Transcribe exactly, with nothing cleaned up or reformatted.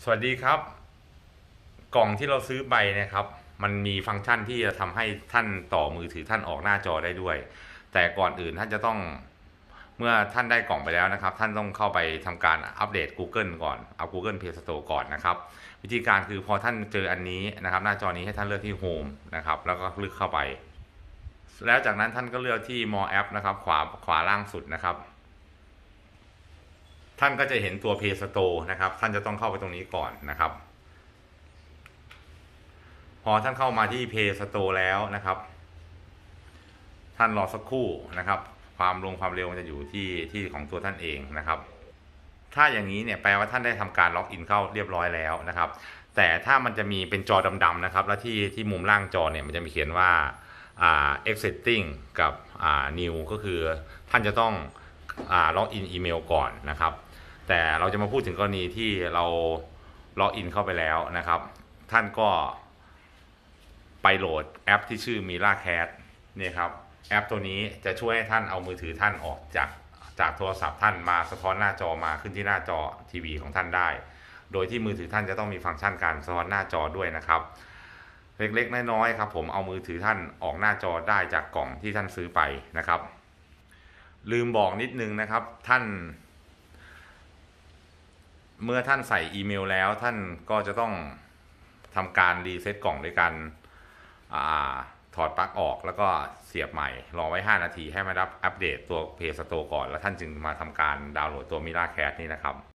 สวัสดีครับกล่องที่เราซื้อไปนะครับมันมีฟังก์ชันที่จะทำให้ท่านต่อมือถือท่านออกหน้าจอได้ด้วยแต่ก่อนอื่นท่านจะต้องเมื่อท่านได้กล่องไปแล้วนะครับท่านต้องเข้าไปทำการอัปเดต Google ก่อนเอา Google Play Store ก่อนนะครับวิธีการคือพอท่านเจออันนี้นะครับหน้าจอนี้ให้ท่านเลือกที่ Home นะครับแล้วก็คลิกเข้าไปแล้วจากนั้นท่านก็เลือกที่ More App นะครับขวาขวาล่างสุดนะครับท่านก็จะเห็นตัว Play Store นะครับท่านจะต้องเข้าไปตรงนี้ก่อนนะครับพอท่านเข้ามาที่ Play Store แล้วนะครับท่านรอสักครู่นะครับความลงความเร็วมันจะอยู่ที่ที่ของตัวท่านเองนะครับถ้าอย่างนี้เนี่ยแปลว่าท่านได้ทำการล็อกอินเข้าเรียบร้อยแล้วนะครับแต่ถ้ามันจะมีเป็นจอดำๆนะครับแล้วที่ที่มุมล่างจอเนี่ยมันจะมีเขียนว่าอ่า exiting กับอ่า new ก็คือท่านจะต้องอ่าล็อกอินอีเมลก่อนนะครับแต่เราจะมาพูดถึงกรณีที่เราล็อกอินเข้าไปแล้วนะครับท่านก็ไปโหลดแอปที่ชื่อ MiraCast เนี่ยครับแอปตัวนี้จะช่วยให้ท่านเอามือถือท่านออกจากจากโทรศัพท์ท่านมาสะท้อนหน้าจอมาขึ้นที่หน้าจอทีวีของท่านได้โดยที่มือถือท่านจะต้องมีฟังก์ชันการสะท้อนหน้าจอด้วยนะครับเล็กๆน้อยๆครับผมเอามือถือท่านออกหน้าจอได้จากกล่องที่ท่านซื้อไปนะครับลืมบอกนิดนึงนะครับท่านเมื่อท่านใส่อีเมลแล้วท่านก็จะต้องทำการรีเซ็ตกล่องด้วยกันถอดปลั๊กออกแล้วก็เสียบใหม่รอไว้ห้านาทีให้มารับอัปเดตตัว Play Store ก่อนแล้วท่านจึงมาทำการดาวน์โหลดตัว MiraCast นี่นะครับ